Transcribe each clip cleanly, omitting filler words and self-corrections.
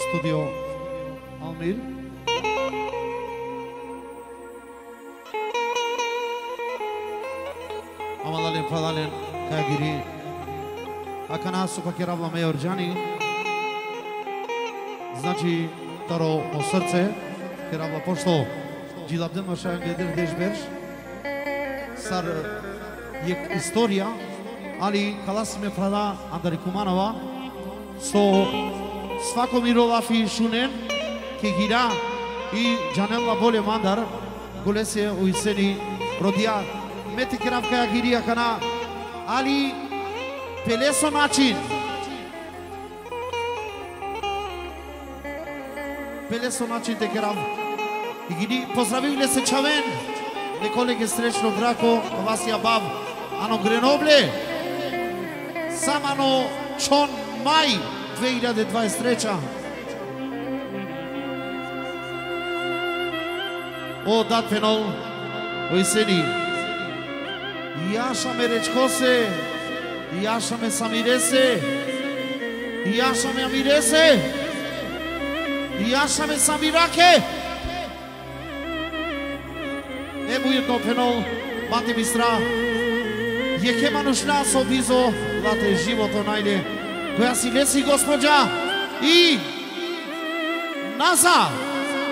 Studio Almir. Amadalen Pradalen Kagiri Akanasu Pakiravla Majorđani. Znači taro o srce Kiravla pošto Đilabden Mašajan Gedir Dežberš Sar je istorija ali kalasime Prada Andari Kumanova so svako Mirolafi Šunen Kegira i Janella Bolje Mandar Gulese Uiseni Rodia Meti Kiravka Giria Kana ali Peleso način Peleso način te Kirav i gidi pozdravili se Čaven ne kolege srećno Drako Vasija Bab ano Grenoble Samano Čon Maj 2023. O dat penol o iseni Iașa me Rečkose Iașa me Samirese Iașa me Amirese Iașa me Samirake Nemu jedno penol Mati Mistra Je manušna sobizo Late životo najde koja si lesi gospođa i Naza.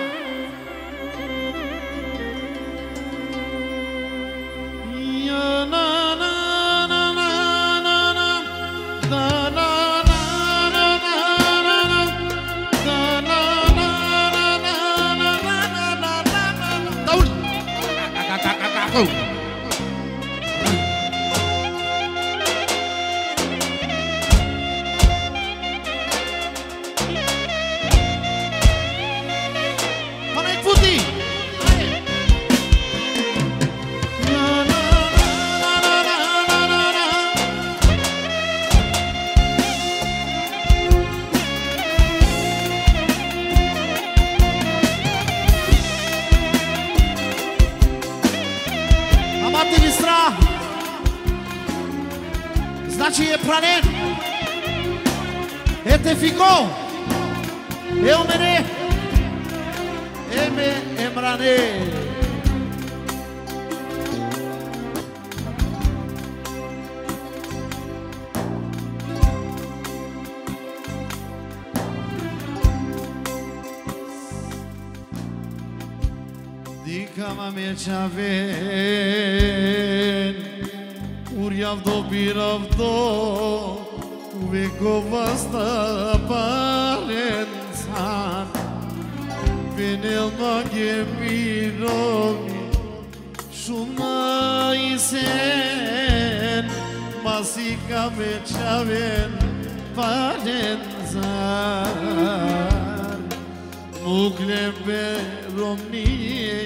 Znači je pranen Ete fiko Eo mene Eme emrane Dikama me Čaven Uriavdo biravdo Uvekova staparencan Venelma gemirovi Šuma isen Masika me Čaven parencan Muklebe romnije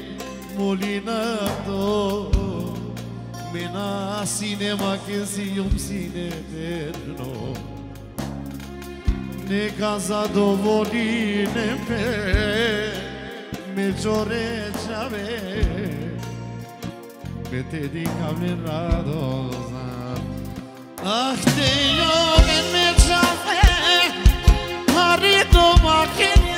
Molinado Mena cinema que si cine eterno Ne casado voline pe Me chore chave Me te di cable radosa Ah te yo me chave Harito makenia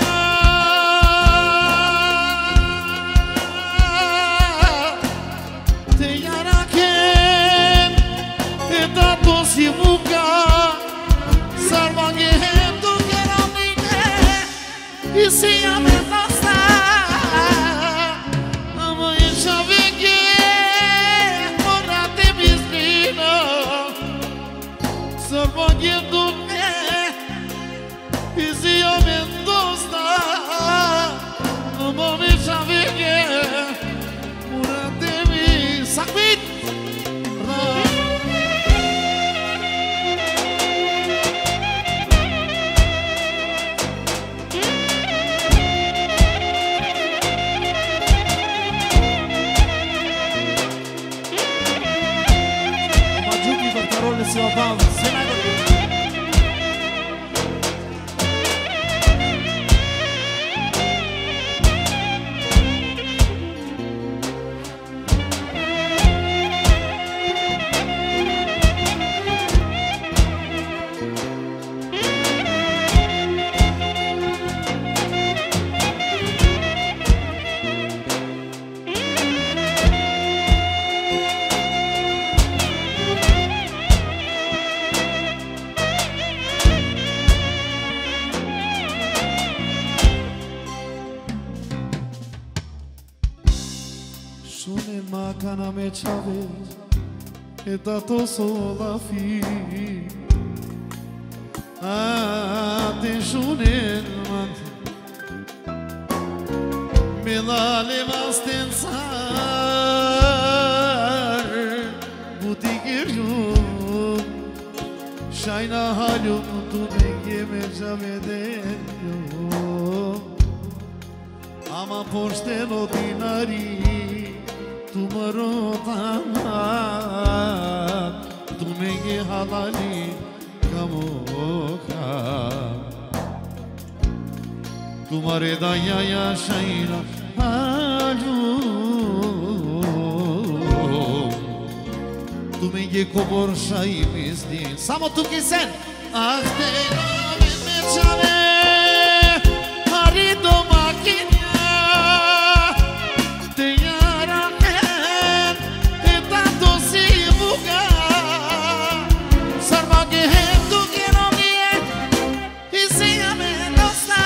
Sivuka Sarvangendo Geramine E se a me passar Amanhã já vengue Mora de bisnino Sarvangendo E se a me passar Amanhã já vengue Mora de bisnino Seu Paulo, cana me chave e dato sola fi ateşunen man melale vastençar butigirun şayna halum tu nege me javeden ama porstelo dinari tu marotan tu nege halali kamoka तुम्हारे दया या शैला आलू तुम्हें ये खबर शाही मिस दी सामो तू किसन आखते में चले हरी दो माकिया तेरा है तातो सी बुगा सर्वागे है तू के रोगी है इसी हमें दोस्ता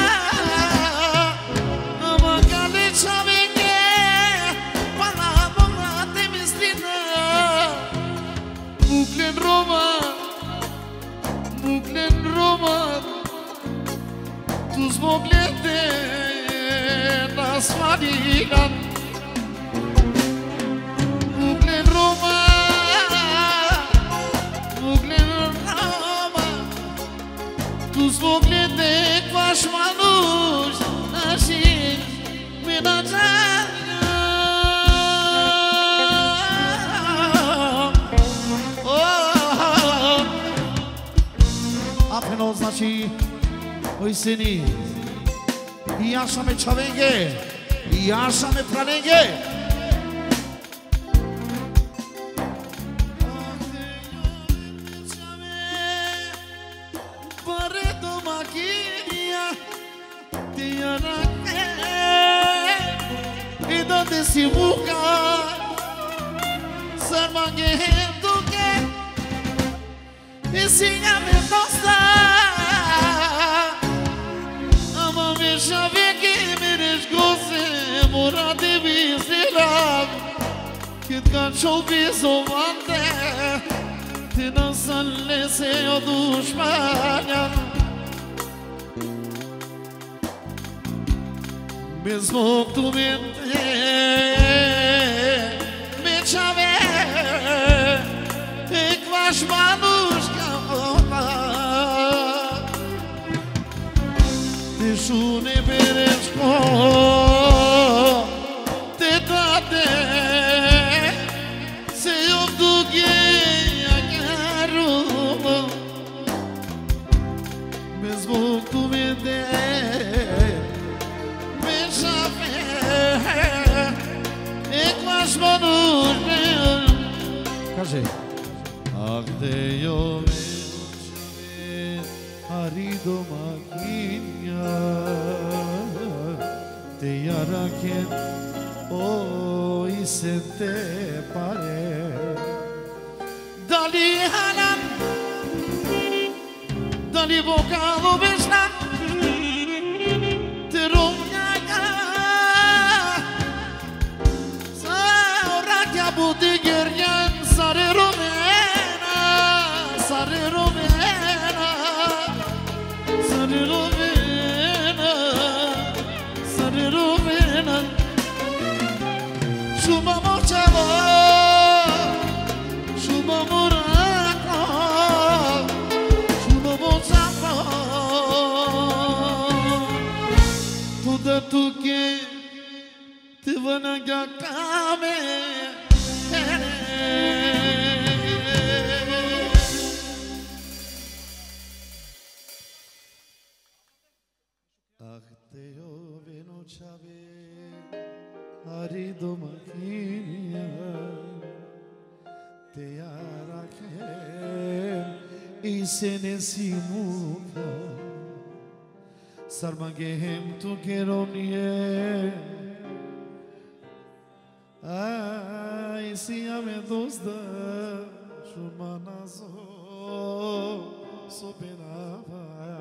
Tu smoglete nas fadigan Muglen Roma Tu smoglete kwash manush Nashin minajana Apeno znači Oi seni Yasha me chavenge Yasha me pranenge Pare to makiya Tiara Ida de sivuka Sarmange duke Isinha me tosta Şave ki meriş goze Muradi bizilam Kit kan çobi zovande Tina salle se o dushmanja Bez mok tu mente Me çave Ek vaš manuška Shune bereshko te date se yovduge agaru mesmo tu me de me chave e quas manus kaje agde yo harido makinya te yaraken o isente pare dali hanan dali vocalo besnan te romnyaga sa ora kya budi geryan sare romena Sarıruvena Şuma moçava Şuma moraka Şuma moçava Tuda tuke Tivana gakame Harido makiya te araken isene simuka sarmangehem tu keronie ai siame dosda shumanazo sopenava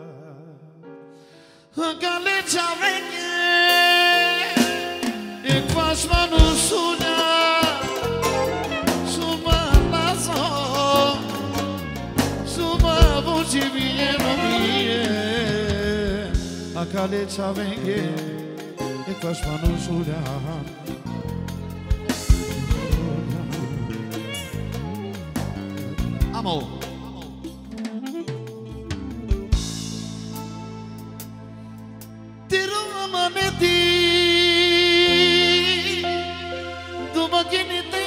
Gale chavenge Ekvash manusuna oggi viene mie a calecia vengue e casmano sulla amo tiro amaneti domani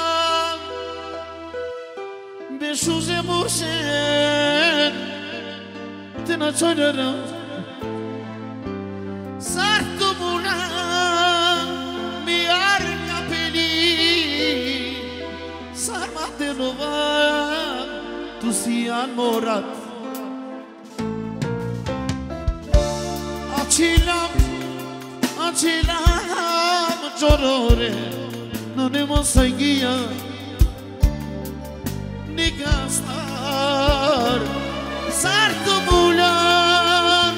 Beshuze mushen Tina choyara Sartu muna Miyar kapeli Sarma denova Tusian morat Achilam Chorore Nanemo saigia Nikastar Sartu mulan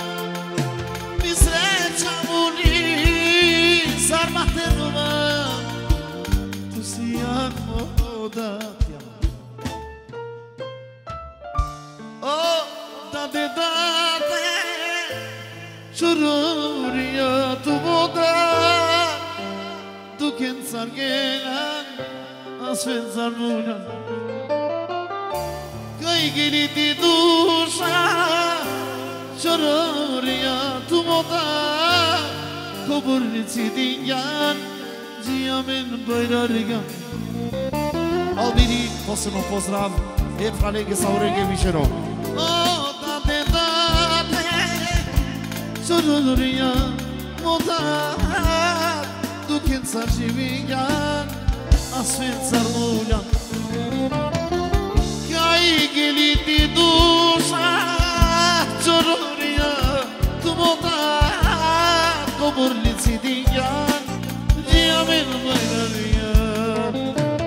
Misreća muli Sarmatenova Tu si moda Oh, dade Čururia tu voda Tu ken sargelan Asfen sarmulan Kai geliti dusha Çororia tu moda Koburnici dinjan Zijamen bajrarigan Albiri posebno pozdrav Efralege Saurege Višero O date Çororia moda Duken sarjivigan Asfen sarmuljan Kai geliti dusha Çororia tu moda Koburnici dinjan Zijamen bajrarigan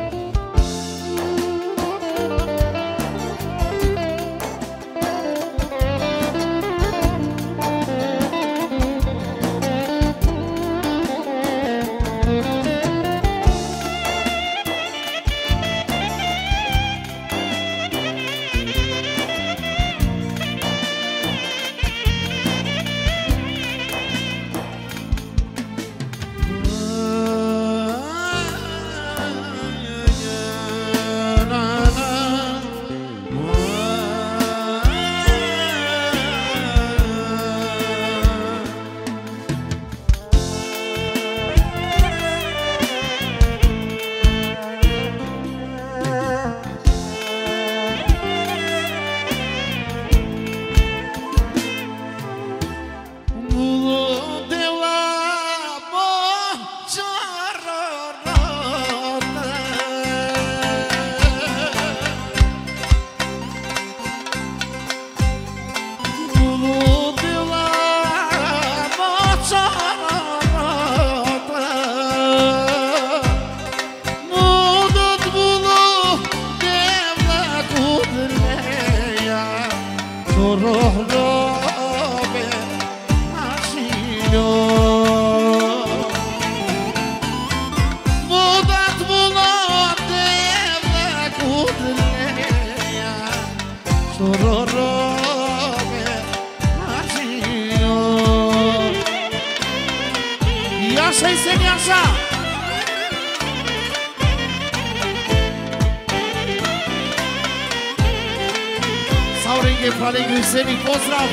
Saurenge Pralenge Seni pozdrav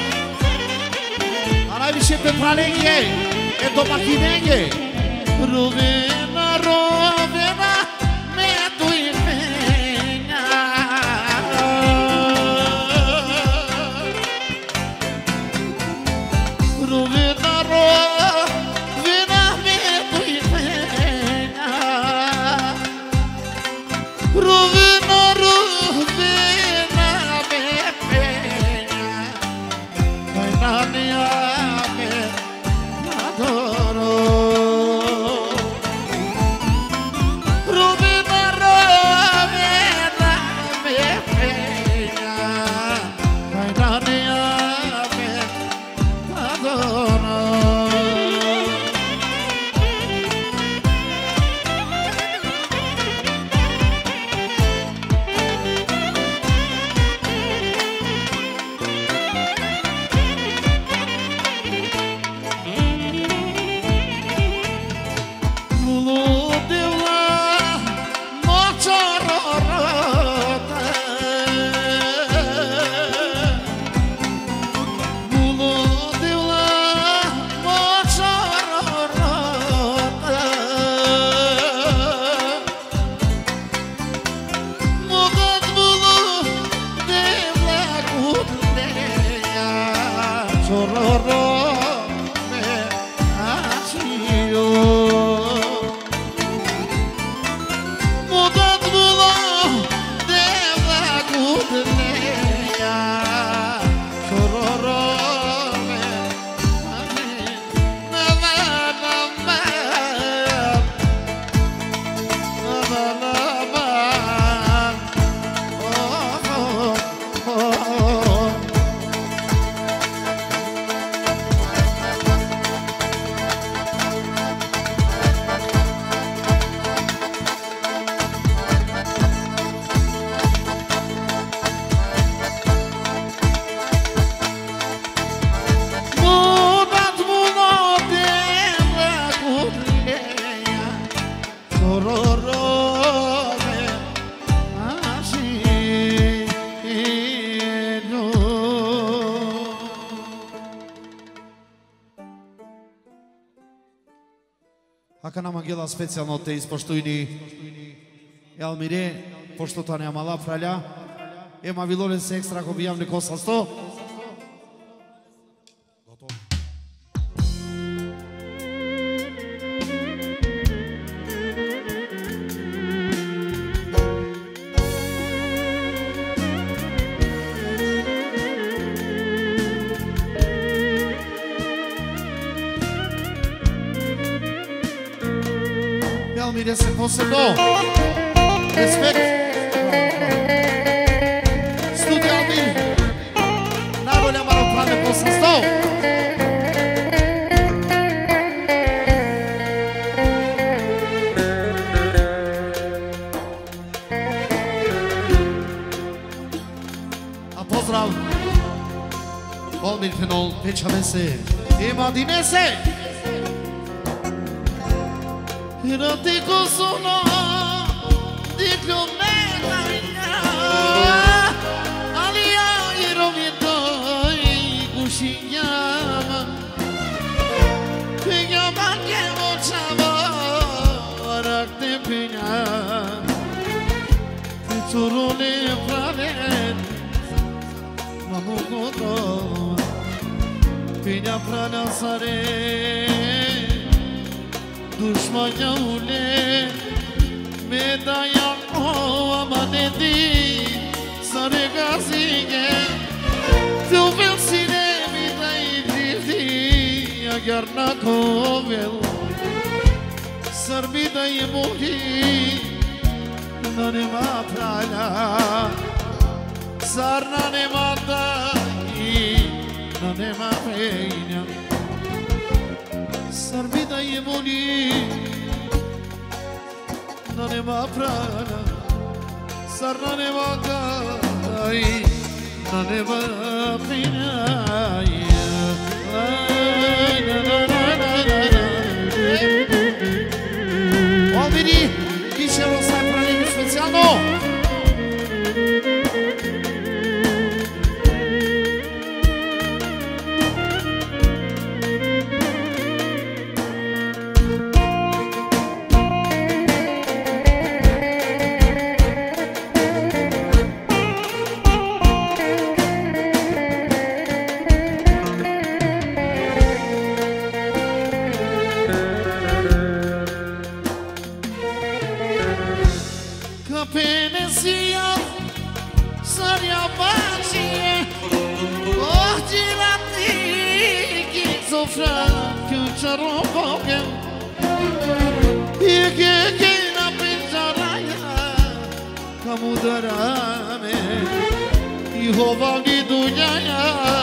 A najviše pe Pralenge E do Makinenge Rovena, rovena Me dui pena Rovena, rovena Me dui pena Rovena, rovena Sororo me achio Mudat bula deva gudneya Sororo me Hakana Magela specijalno te ispoštujni Elmire, pošto to nema mala fralja, ema vilore se ekstra ko bijavni kosal 100. Elmire se posebno respekt Studio Almir najbolja malopravne posle 100 A pozdrav Almir Fenol Pečame se Ima dinese Hiratico sono di piometa Alia irovito i cuciniama Pigliama che mocciava Rakte pigna Pizzurone praven Mamu goto Pigna prana sare Dushmanya ule medaya amanedi sare gazige tu velsine midai divdi agar na kovel sarbida yemuhi nane maprala sarna ne madai nane mapeina Sarbida yemoni na nema prana sarna nema gai na nema pina Almiri Michelo sai pra linha specijalno Kamudarame Ihova di dunyanya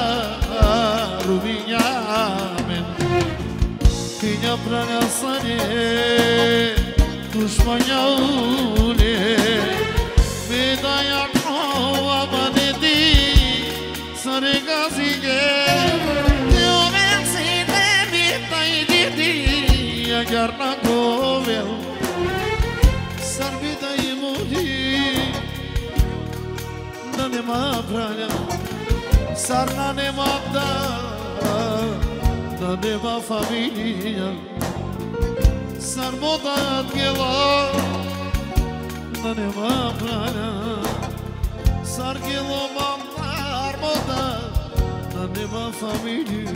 Rubiyamen Kinya pranasane Dushmanya ule Medaya kova manedi Sare gazige Yomen sine mitai didi Agar na govel Sarbida imudi nema pranja sarna nema da nema familija sarmoda gela nema pranja sargelo mamar moda nema familia.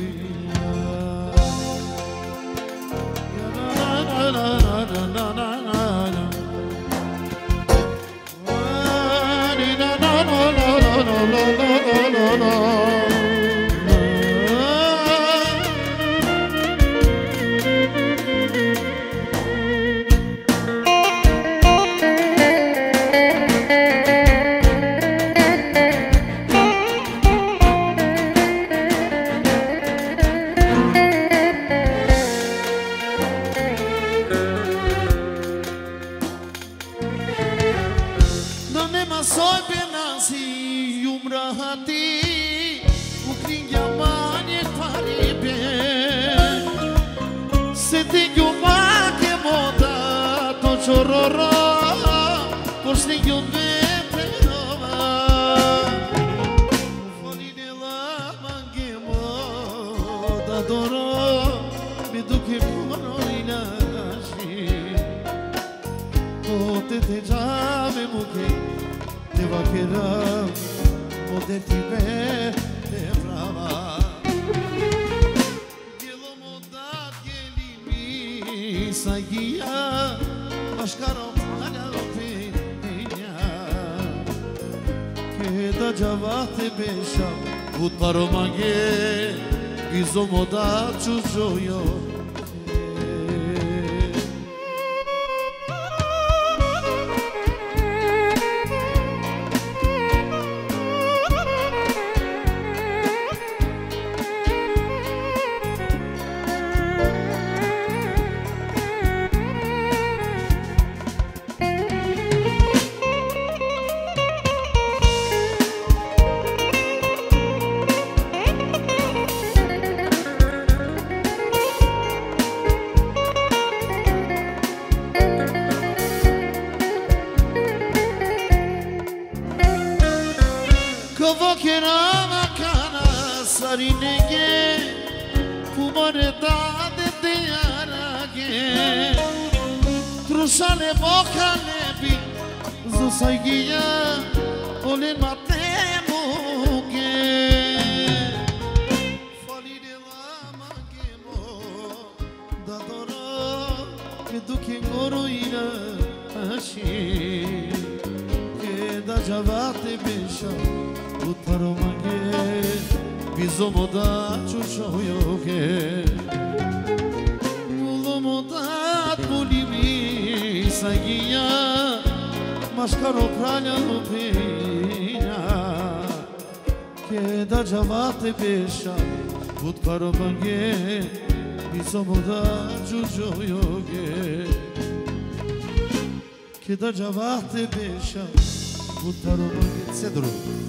da javate besha utaro cedro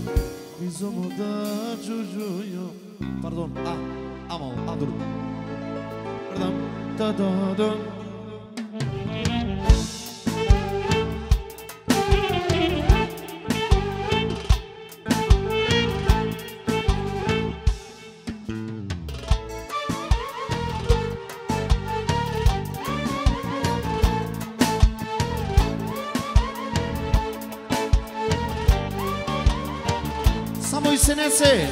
bizomo da jujuyo pardon amo adru pardon da da Senese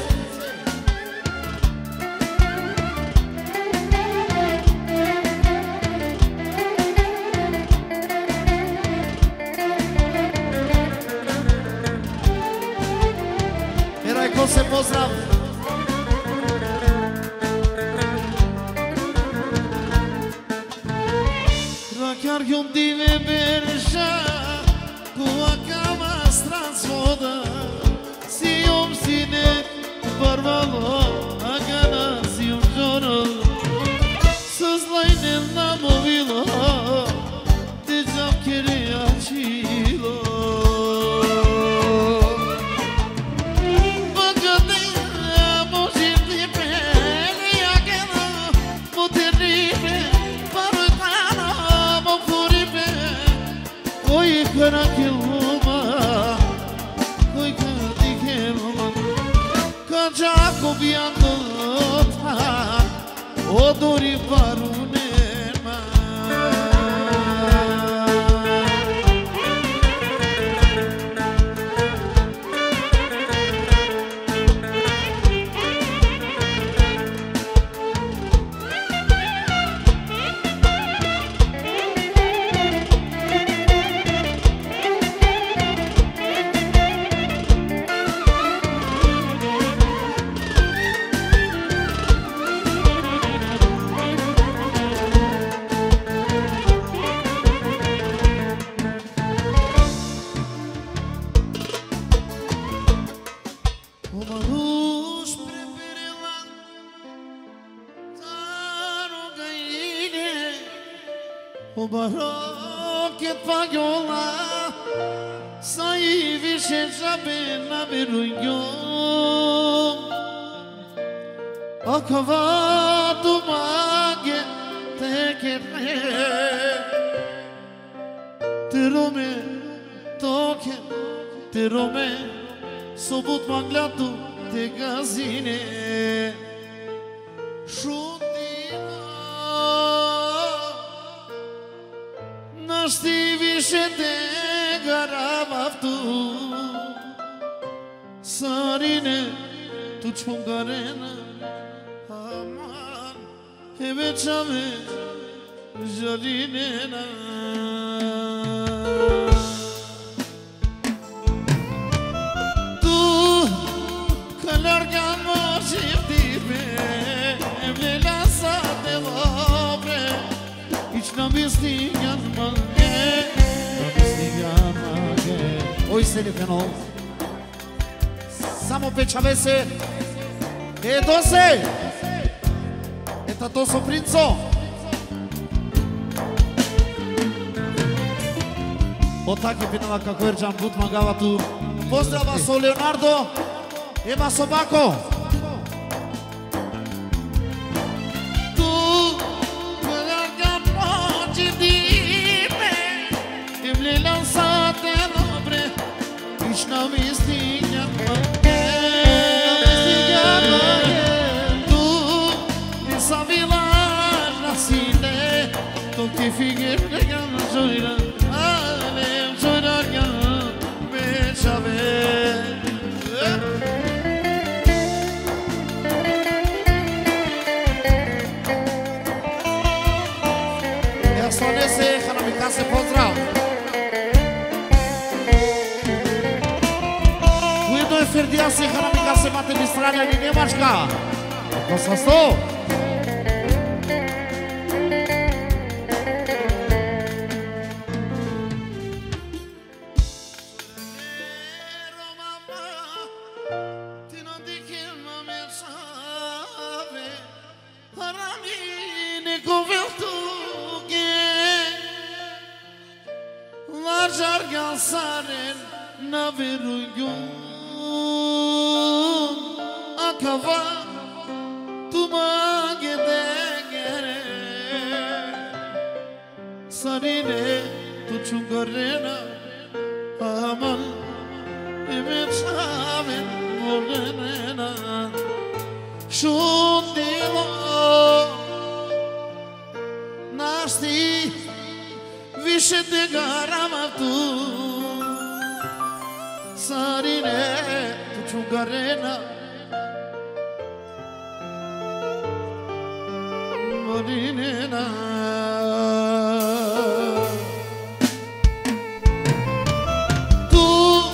Erajko se pozdrav Rakar gjom dive bersha Kua kama strans voda Sine barbalo agana si un giorno Sızlayın namovilo Te zamkere açilo Bagadena mojiti pele agana Modernipe parotana mofuripe Koi karakiluma Koi kadikiluma Giacomo odori parunema Umarush preferela Taro gaile Umaroket pagola Sai više žabe na miruju Akava dumage tekere Tirome toke Tirome Sobut manglatu te gazine Šutima Našti više te garavavtu Sarine tu čungarena Aman Eve čame žalinena Larga moșivdive Evlela sa de lobre Hiç namistigan mange Namistigan mange Oi seni fenol Samo pe čavese E dose E tatoso princo O taki pinala kako Erđan But magava tu Pozdrava so Leonardo Ema Sobako Tu larga moșivdive Evlela sa de lobre Hiç namistigan mange Namistigan mange Tu Esa vilar nasile Toki figurde gan joira Alem joirar gan Beşave Sonese, Hanamikase, pozdrav! Ujedno je Ferdiasi, Hanamikase, Mate Mistranja i Njemačka. To sa sto! Jargan saren na verujun Akava tuma gedegere Sarine tu chungarena Aman emet shaven volenena Shundilo Nasti Više te garama tu Sarine tu čungarena Morinena Tu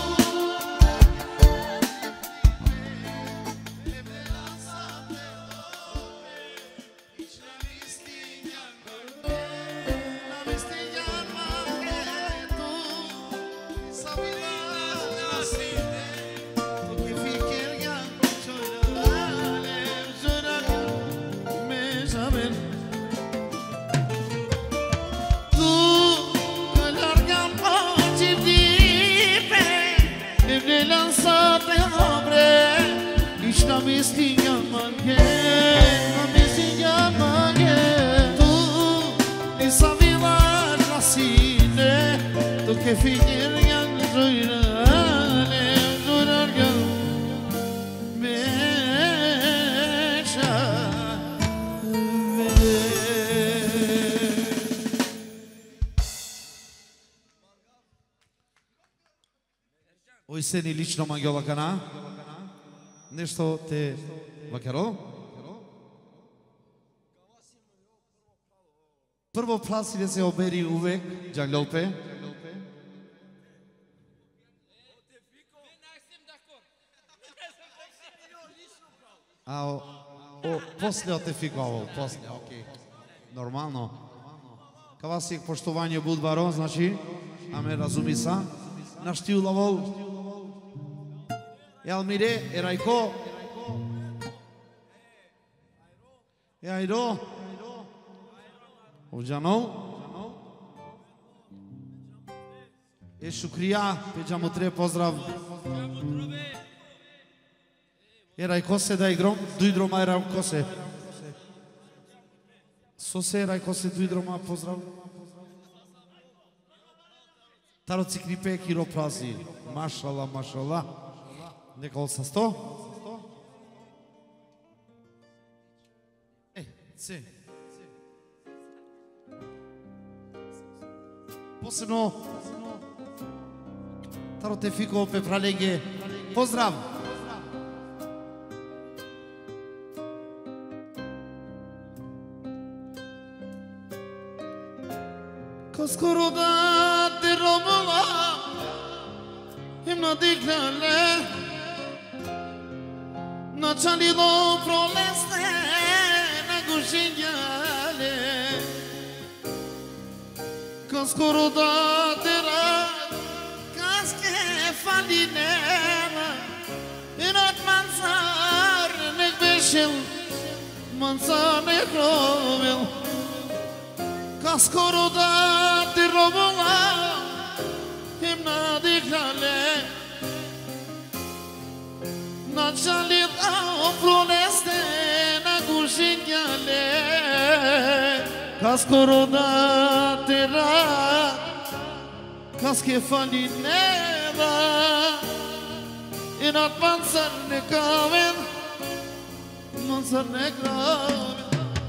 Namistigan mange, namistigan mange Tu Esa vilar nasile Tu ke figurgan joirale Joirargan Beşave Oi seni lično Mangiola Kana Nešto te vakero? Prvo plasile se oberi uvek, Đangljope. A после te fikovao, после, okej. Normalno. Кава си поштовање Будбаро, значи, аме разуми са, наштиулавол. E Almire, e Rajko, e Ajro, o Gjano, e Shukria, pe Gjamutre, pozdrav. E Rajko se da igrom, dujdroma e Rajko se. Sose Rajko se dujdroma, pozdrav. Taro cikripe kiro prazi, mašallah, mašallah. Neka olsa 100. Se. Posebno Taro te fiko pe pralege. Pozdrav. Ko skoro da te robila im nadignale Načalilo proleste na gušinjale Ko skoro da te rad kaske falinera Inat mansar nek bešil mansar nek rovil Ko skoro da te robila im nadignale Načalit au proleste na gušinjale Kas korona tera Kas ke falineva Inat mansar ne kaven Mansar ne kaven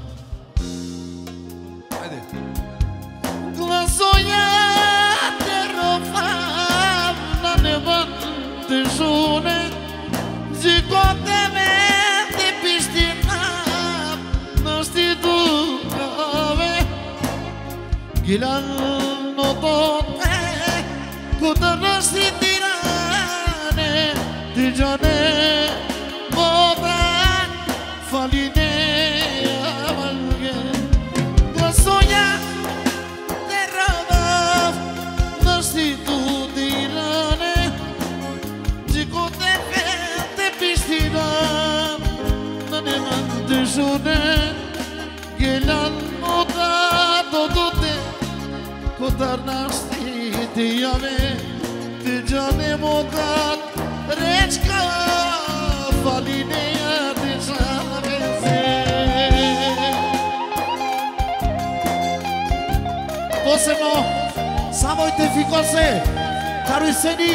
Hajde Glasoja te rofav Na nevan te šune Zikote-me te pishtinam Nështi dukave Gilan në tote Këtë nështi tirane Të gjane Modan Faline amalge Glasoja Te radav Nështi tu tirane Zikote-me Pishtinam Në në më të shune Gjelan më ta do te Kotar në shti të jame Të gjane më ta reqka Faline të qave se Posebno Samo i te fikose Karu i seni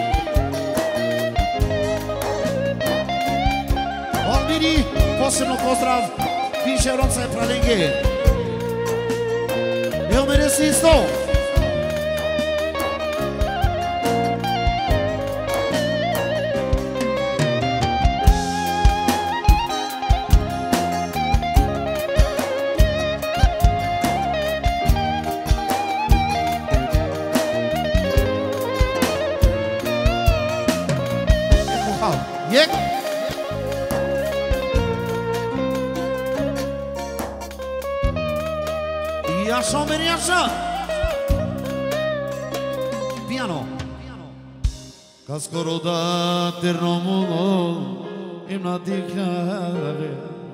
Almiri, posebno pozdrav, piše Ronca je pralenge. Evo meresi isto. Jek. Jasho me jasha Piano Ka skoro da te romulo Im na dikjale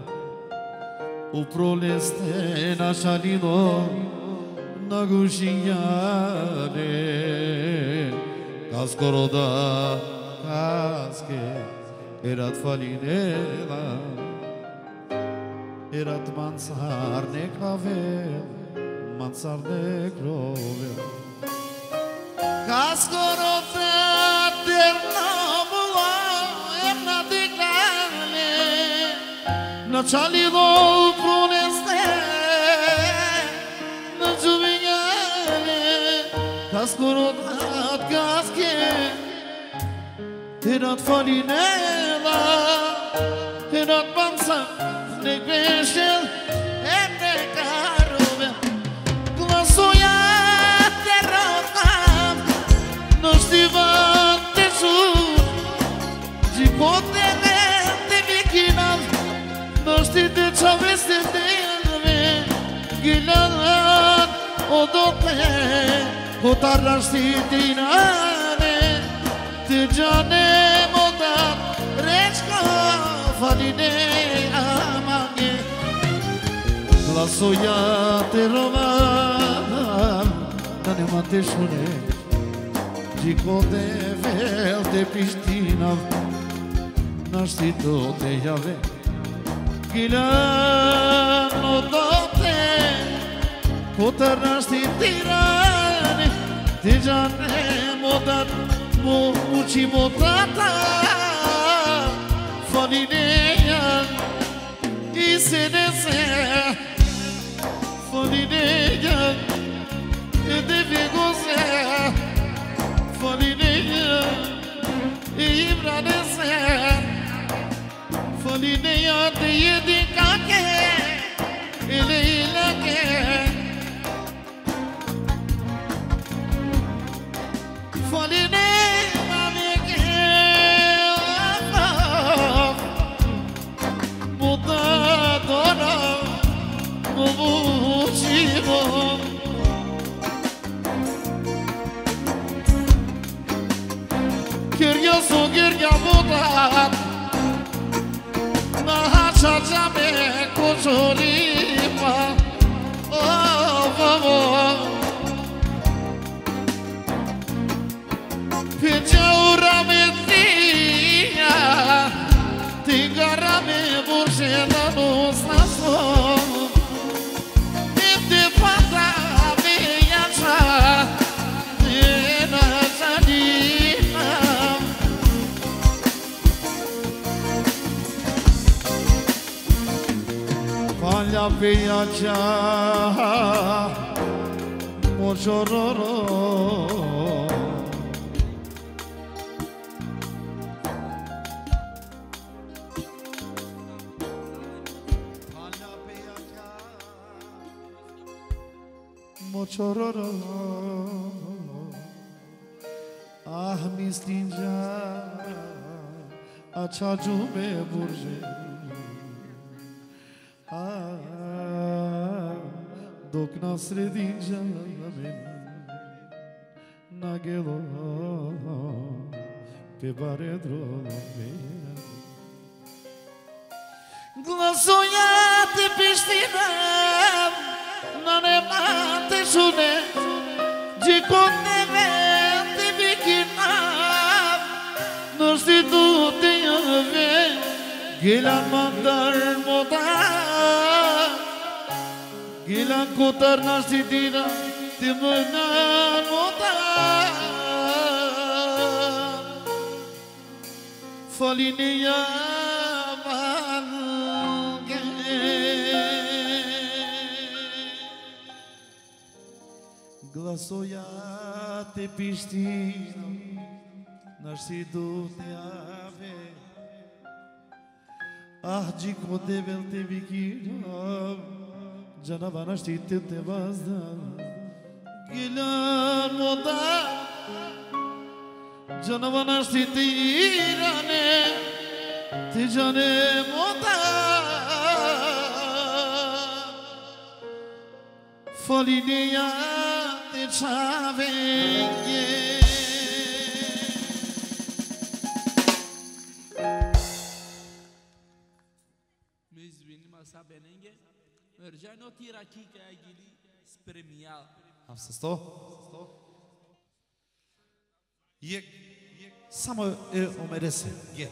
U proleste na shalino Na gušinjale Ka skoro da kaske Erat falinela Erat mansar ne klavel Mansar ne krovel Ka skoro da te romulo Im na dikjale Na čalilo u proleste Na džuvinjale Ka skoro da kaske Erat falinela Erat mansar ne grešel ne karovel Glasoja te rodam No štiva te žur Živote te vikinam No štite čaveste delve Gilan odote Kotarlar štitinane Te džane modat Glasoiate roman Da ne mate shune Gjiko de vel de Prishtina Nashtito te jave Gilano dote Kutër nashti tirani Ti gjane modat Muqi modata Falinejan İsenese Falinejan Edevi goze Falinejan İbranese Falinejan Te yedi kake Ele ilake Falinejan Mudadora Mubuchivo Kyrja su kyrja mudat Na haqa me kuchuripa Pinja ura me tia Tingara me burshena nos nasom Ipte pata me yacha Nena janina Falha pe yacha Mochororo Mochororo Ah mislinja Acha jume burje Ah Dok nasredinja Nagelo Pe baredro Glasoiate Prishtina Non ne mate shune Gjikon ne vete vikina Nështi tu të jëve Gilan mandar moda Gilan kutar nështi tira Të mënar moda Falini jaman Glasoiate Prishtina Nashti du te ave Ah gjiko te vel te vikira Gjanava nashti te vazda Gilan moda Gjanava nashti te irane Te gjane moda Falineja te çavenge Sabenenge Merjano tiraki ka ilgili spremial. Hafsa Yek samo o merece.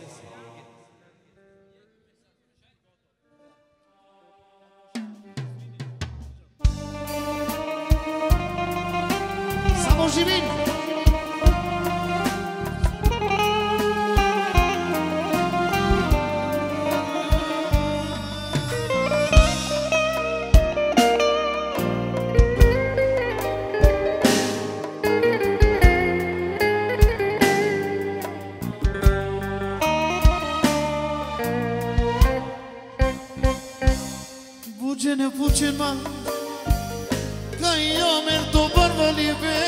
Samo živim. Ne puțin ma Că eu merg tu bărvă libe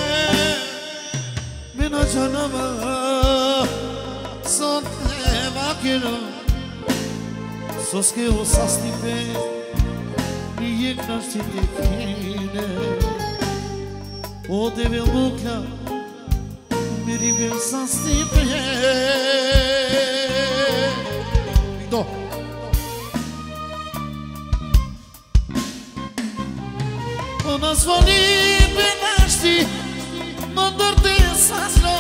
Mina janava Sunt eva kira Soske o sastipe Nijek naštite kine O devel mukla Meri bel sastipe Una svoli benashti Mandarte sasla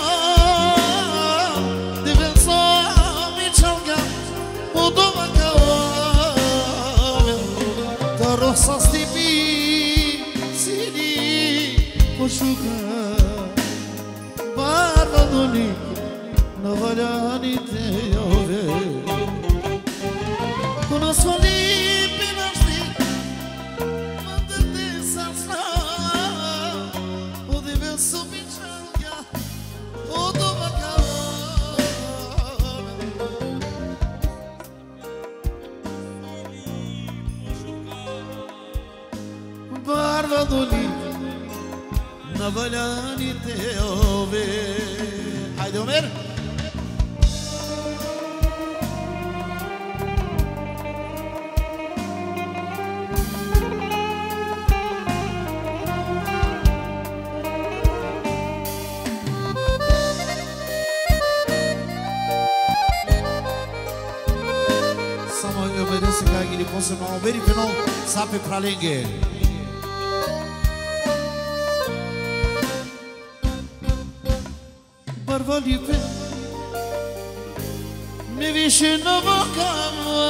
Divenso mi chalga Udoma kaove Taro sasti pi Sini Poshuka Barvadoni Navaljani te jove Una svoli benashti Mandarte sasla Udivensо mi chalga Udoma kaove Barvadoni Navaljani te jove Hajde Omer. Samo Ömer'e sıkar gidip o zaman Ömer'i final sape pralenge. Barvalipe Me vishe në vakama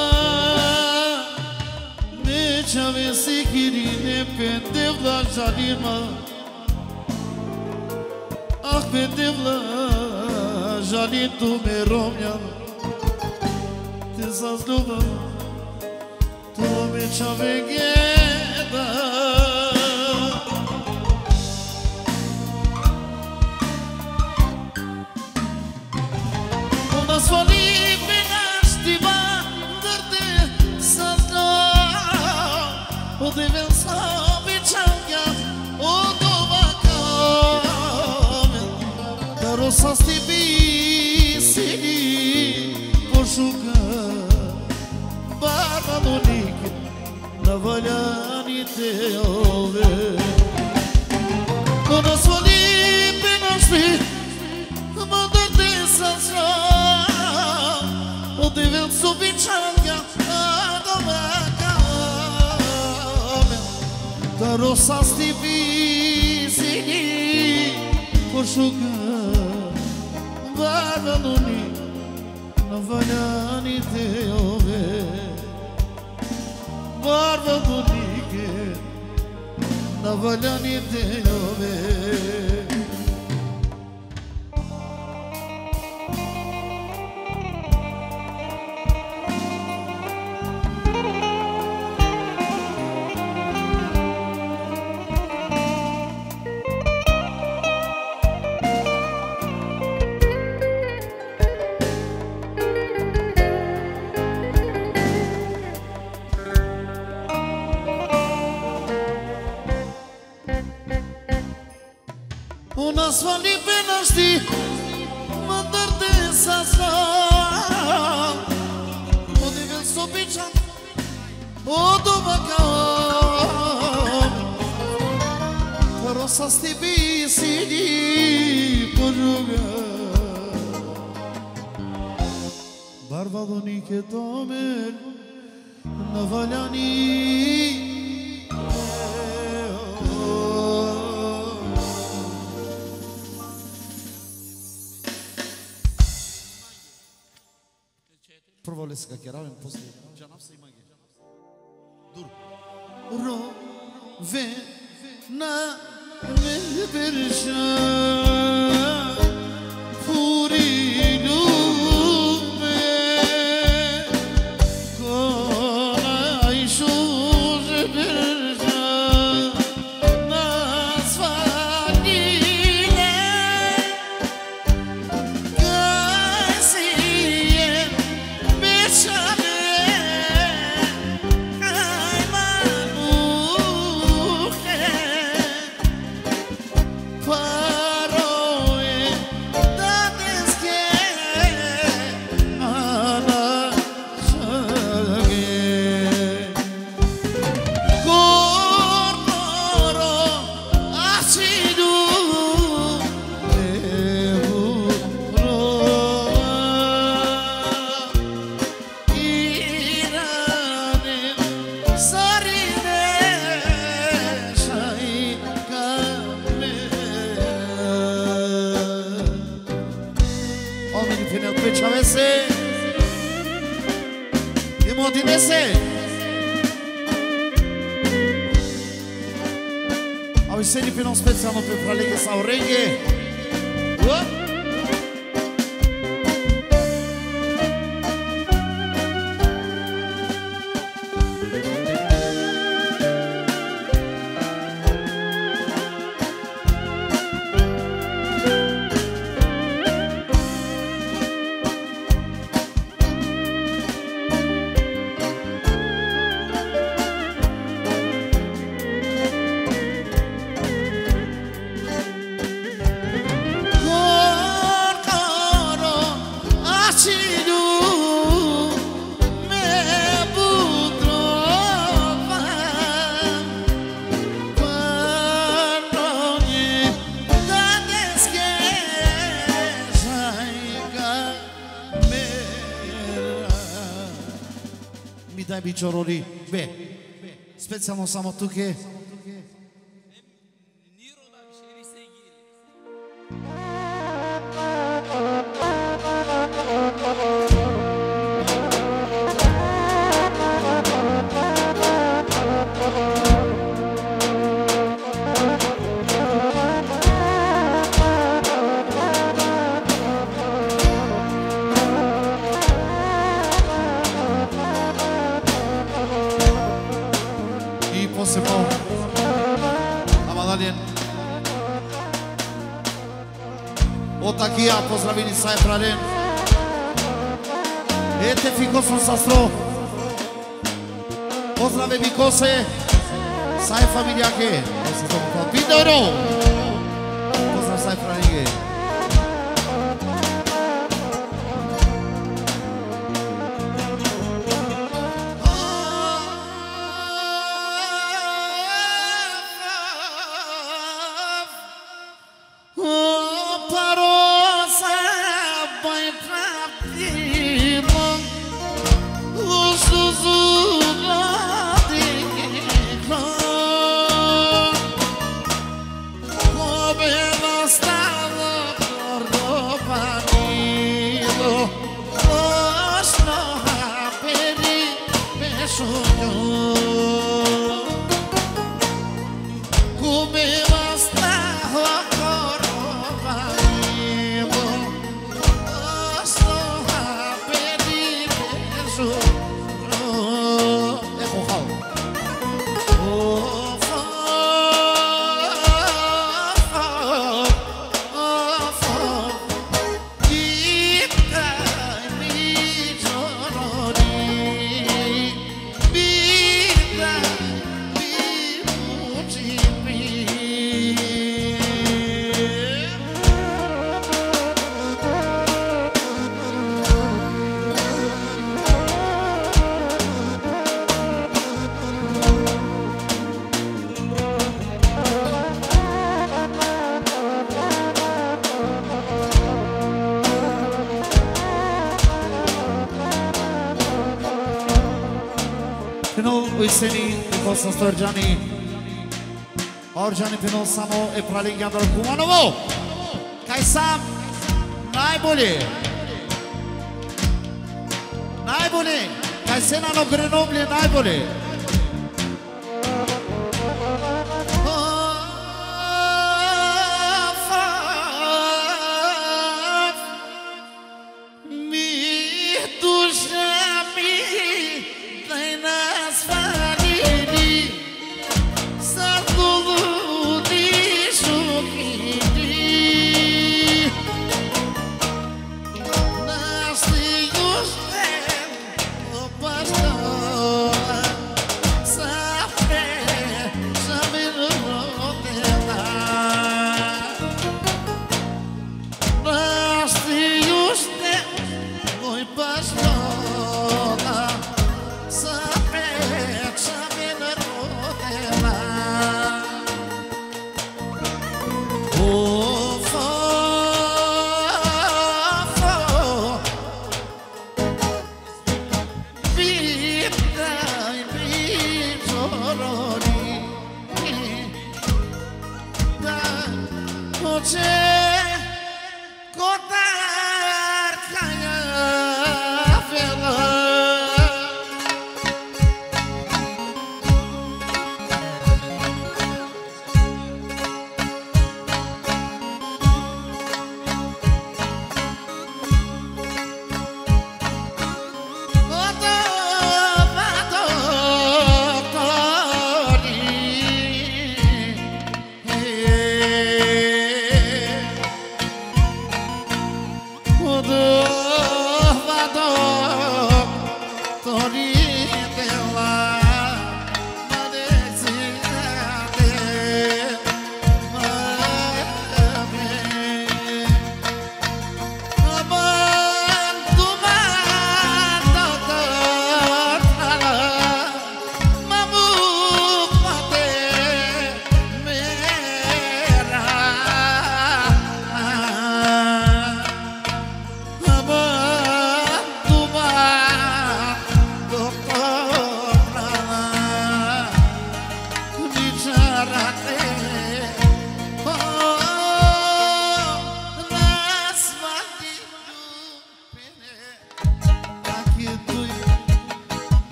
Me qave si kirine Pende vla zhalima Ah pende vla Zhalin tu me romja Te zazluva Tu me qave gjeda Svoli benashti bandërte sazla O divenso mi chalga O dova kame Daro sasti bisini Poshuka Barvadonike Navaljani te jove Ona svoli benashti bandërte sazla Divenso mi chalga Adoma kame Daro sasti bisini Poshuka Barvadoni Navaljani te jove Barvadonike Navaljani te jove Una svali benashti Mandarte sasla O divenso biçan O doma kaove Taro sasti bisini Poshuka Barvadonike domer Navaljani Пробвали се как равен после Джанав се имаги. Дур. Rove na me berja Furilu me Kolay şur berja Nasvalile Gaysiye Beşane Aymanuhe Faro Motinese. Au seni pe non specijalno pe fralege sau reggae. Dai biciorori, beh, speziamo samo tu che Otakia, pozdravili sa Efralin. Ete Ficosul Sastro. Pozdrave Vicose. Sa e familia che. Vidoro. Pozdrav sa Efralin. Uiseni, Nicosa Storgiani, Orgiani Pino Samo e Pralingi Andal Kumanovo, kaj sam najbolje, kaj se na Grenoblje najbolje.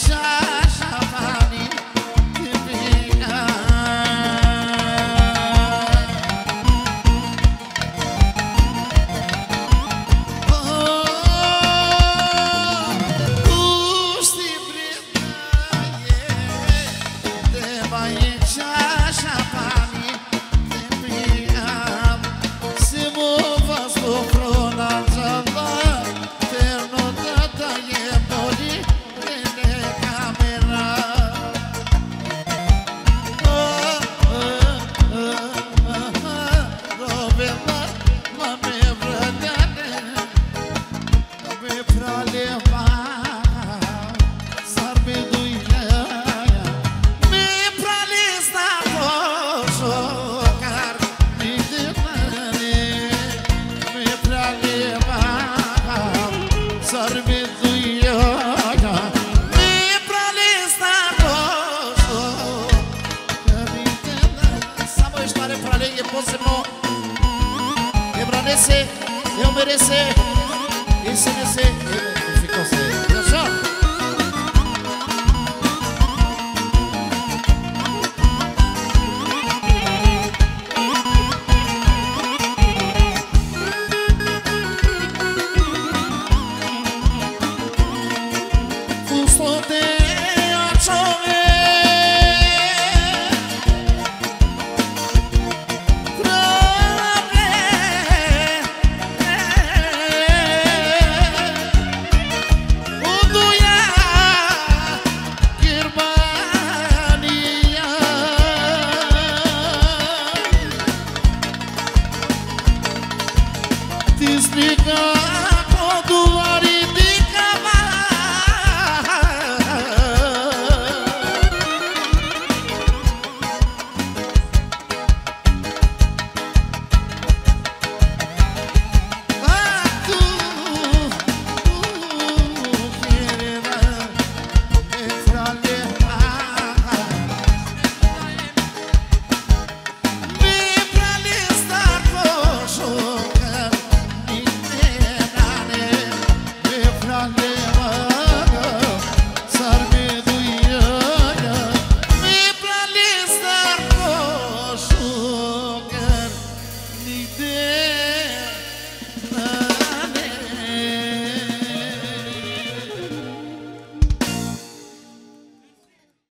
Eu merecer, esse